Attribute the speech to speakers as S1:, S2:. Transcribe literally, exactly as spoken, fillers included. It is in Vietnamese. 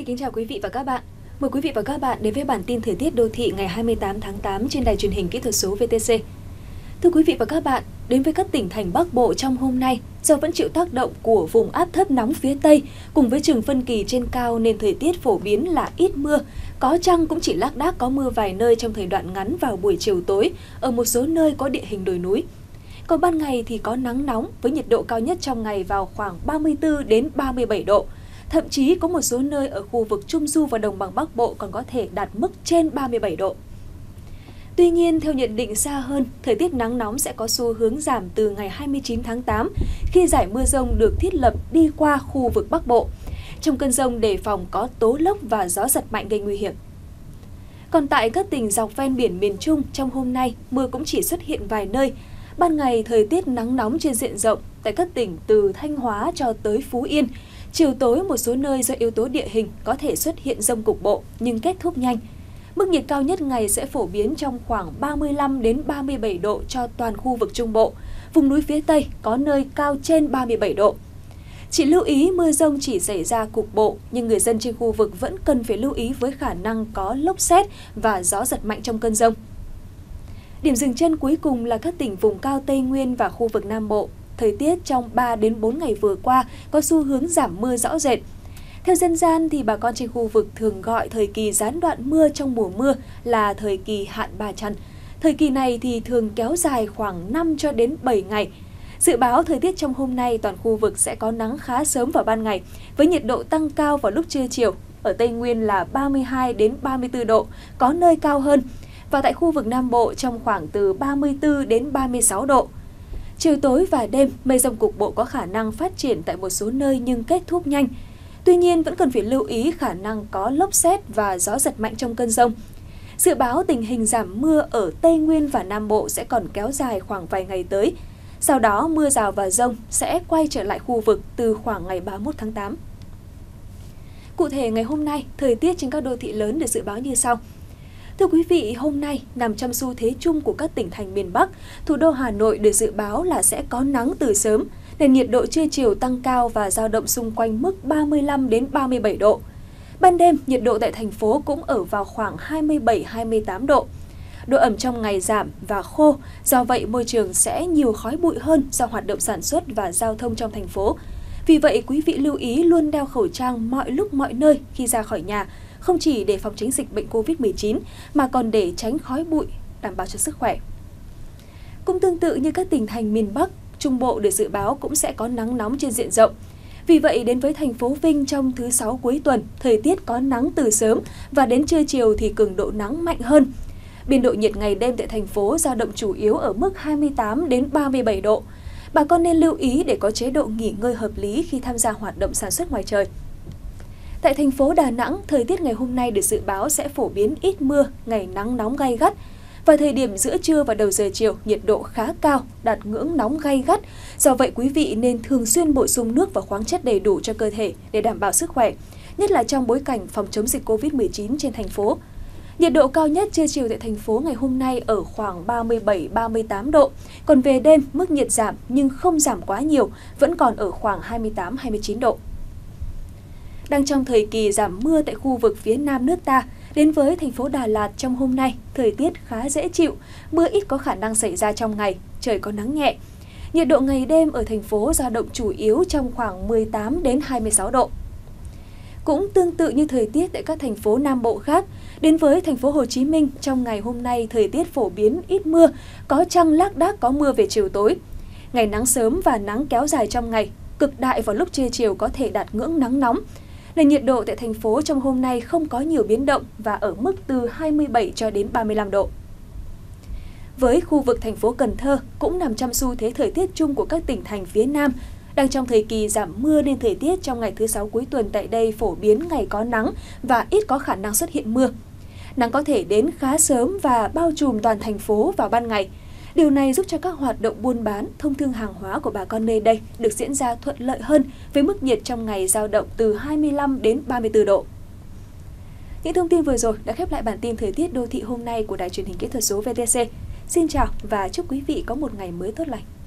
S1: kính chào quý vị và các bạn. Mời quý vị và các bạn đến với bản tin thời tiết đô thị ngày hai mươi tám tháng tám trên đài truyền hình kỹ thuật số vê tê xê. Thưa quý vị và các bạn, đến với các tỉnh thành Bắc Bộ trong hôm nay, do vẫn chịu tác động của vùng áp thấp nóng phía Tây cùng với trường phân kỳ trên cao nên thời tiết phổ biến là ít mưa, có chăng cũng chỉ lác đác có mưa vài nơi trong thời đoạn ngắn vào buổi chiều tối ở một số nơi có địa hình đồi núi. Còn ban ngày thì có nắng nóng với nhiệt độ cao nhất trong ngày vào khoảng ba mươi tư đến ba mươi bảy độ. Thậm chí có một số nơi ở khu vực Trung Du và Đồng bằng Bắc Bộ còn có thể đạt mức trên ba mươi bảy độ. Tuy nhiên, theo nhận định xa hơn, thời tiết nắng nóng sẽ có xu hướng giảm từ ngày hai mươi chín tháng tám khi giải mưa rông được thiết lập đi qua khu vực Bắc Bộ. Trong cơn rông đề phòng có tố lốc và gió giật mạnh gây nguy hiểm. Còn tại các tỉnh dọc ven biển miền Trung, trong hôm nay, mưa cũng chỉ xuất hiện vài nơi. Ban ngày, thời tiết nắng nóng trên diện rộng tại các tỉnh từ Thanh Hóa cho tới Phú Yên. Chiều tối một số nơi do yếu tố địa hình có thể xuất hiện dông cục bộ nhưng kết thúc nhanh. Mức nhiệt cao nhất ngày sẽ phổ biến trong khoảng ba mươi lăm đến ba mươi bảy độ cho toàn khu vực Trung Bộ. Vùng núi phía Tây có nơi cao trên ba mươi bảy độ. Chỉ lưu ý mưa dông chỉ xảy ra cục bộ, nhưng người dân trên khu vực vẫn cần phải lưu ý với khả năng có lốc sét và gió giật mạnh trong cơn dông. Điểm dừng chân cuối cùng là các tỉnh vùng cao Tây Nguyên và khu vực Nam Bộ. Thời tiết trong ba đến bốn ngày vừa qua có xu hướng giảm mưa rõ rệt. Theo dân gian thì bà con trên khu vực thường gọi thời kỳ gián đoạn mưa trong mùa mưa là thời kỳ hạn Bà Chằn. Thời kỳ này thì thường kéo dài khoảng năm cho đến bảy ngày. Dự báo thời tiết trong hôm nay toàn khu vực sẽ có nắng khá sớm vào ban ngày với nhiệt độ tăng cao vào lúc trưa chiều. Ở Tây Nguyên là ba mươi hai đến ba mươi tư độ, có nơi cao hơn. Và tại khu vực Nam Bộ trong khoảng từ ba mươi tư đến ba mươi sáu độ. Chiều tối và đêm, mây dông cục bộ có khả năng phát triển tại một số nơi nhưng kết thúc nhanh. Tuy nhiên, vẫn cần phải lưu ý khả năng có lốc sét và gió giật mạnh trong cơn dông. Dự báo tình hình giảm mưa ở Tây Nguyên và Nam Bộ sẽ còn kéo dài khoảng vài ngày tới. Sau đó, mưa rào và dông sẽ quay trở lại khu vực từ khoảng ngày ba mươi mốt tháng tám. Cụ thể, ngày hôm nay, thời tiết trên các đô thị lớn được dự báo như sau. Thưa quý vị, hôm nay nằm trong xu thế chung của các tỉnh thành miền Bắc, thủ đô Hà Nội được dự báo là sẽ có nắng từ sớm, nên nhiệt độ trưa chiều tăng cao và dao động xung quanh mức ba mươi lăm đến ba mươi bảy độ. Ban đêm, nhiệt độ tại thành phố cũng ở vào khoảng hai mươi bảy đến hai mươi tám độ. Độ ẩm trong ngày giảm và khô, do vậy môi trường sẽ nhiều khói bụi hơn do hoạt động sản xuất và giao thông trong thành phố. Vì vậy, quý vị lưu ý luôn đeo khẩu trang mọi lúc mọi nơi khi ra khỏi nhà, không chỉ để phòng tránh dịch bệnh Covid mười chín mà còn để tránh khói bụi, đảm bảo cho sức khỏe. Cũng tương tự như các tỉnh thành miền Bắc, Trung Bộ được dự báo cũng sẽ có nắng nóng trên diện rộng. Vì vậy, đến với thành phố Vinh trong thứ Sáu cuối tuần, thời tiết có nắng từ sớm và đến trưa chiều thì cường độ nắng mạnh hơn. Biên độ nhiệt ngày đêm tại thành phố dao động chủ yếu ở mức hai mươi tám đến ba mươi bảy độ. Bà con nên lưu ý để có chế độ nghỉ ngơi hợp lý khi tham gia hoạt động sản xuất ngoài trời. Tại thành phố Đà Nẵng, thời tiết ngày hôm nay được dự báo sẽ phổ biến ít mưa, ngày nắng nóng gay gắt. Vào thời điểm giữa trưa và đầu giờ chiều, nhiệt độ khá cao, đạt ngưỡng nóng gay gắt. Do vậy, quý vị nên thường xuyên bổ sung nước và khoáng chất đầy đủ cho cơ thể để đảm bảo sức khỏe, nhất là trong bối cảnh phòng chống dịch Covid mười chín trên thành phố. Nhiệt độ cao nhất trưa chiều tại thành phố ngày hôm nay ở khoảng ba mươi bảy đến ba mươi tám độ, còn về đêm mức nhiệt giảm nhưng không giảm quá nhiều, vẫn còn ở khoảng hai mươi tám đến hai mươi chín độ. Đang trong thời kỳ giảm mưa tại khu vực phía Nam nước ta, đến với thành phố Đà Lạt trong hôm nay, thời tiết khá dễ chịu, mưa ít có khả năng xảy ra trong ngày, trời có nắng nhẹ. Nhiệt độ ngày đêm ở thành phố dao động chủ yếu trong khoảng mười tám đến hai mươi sáu độ. Cũng tương tự như thời tiết tại các thành phố Nam Bộ khác, đến với thành phố Hồ Chí Minh trong ngày hôm nay thời tiết phổ biến ít mưa, có chăng lác đác có mưa về chiều tối. Ngày nắng sớm và nắng kéo dài trong ngày, cực đại vào lúc trưa chiều có thể đạt ngưỡng nắng nóng. Nền nhiệt độ tại thành phố trong hôm nay không có nhiều biến động và ở mức từ hai mươi bảy cho đến ba mươi lăm độ. Với khu vực thành phố Cần Thơ cũng nằm trong xu thế thời tiết chung của các tỉnh thành phía Nam, đang trong thời kỳ giảm mưa nên thời tiết trong ngày thứ Sáu cuối tuần tại đây phổ biến ngày có nắng và ít có khả năng xuất hiện mưa. Nắng có thể đến khá sớm và bao trùm toàn thành phố vào ban ngày. Điều này giúp cho các hoạt động buôn bán, thông thương hàng hóa của bà con nơi đây được diễn ra thuận lợi hơn với mức nhiệt trong ngày dao động từ hai mươi lăm đến ba mươi tư độ. Những thông tin vừa rồi đã khép lại bản tin thời tiết đô thị hôm nay của Đài truyền hình kỹ thuật số vê tê xê. Xin chào và chúc quý vị có một ngày mới tốt lành.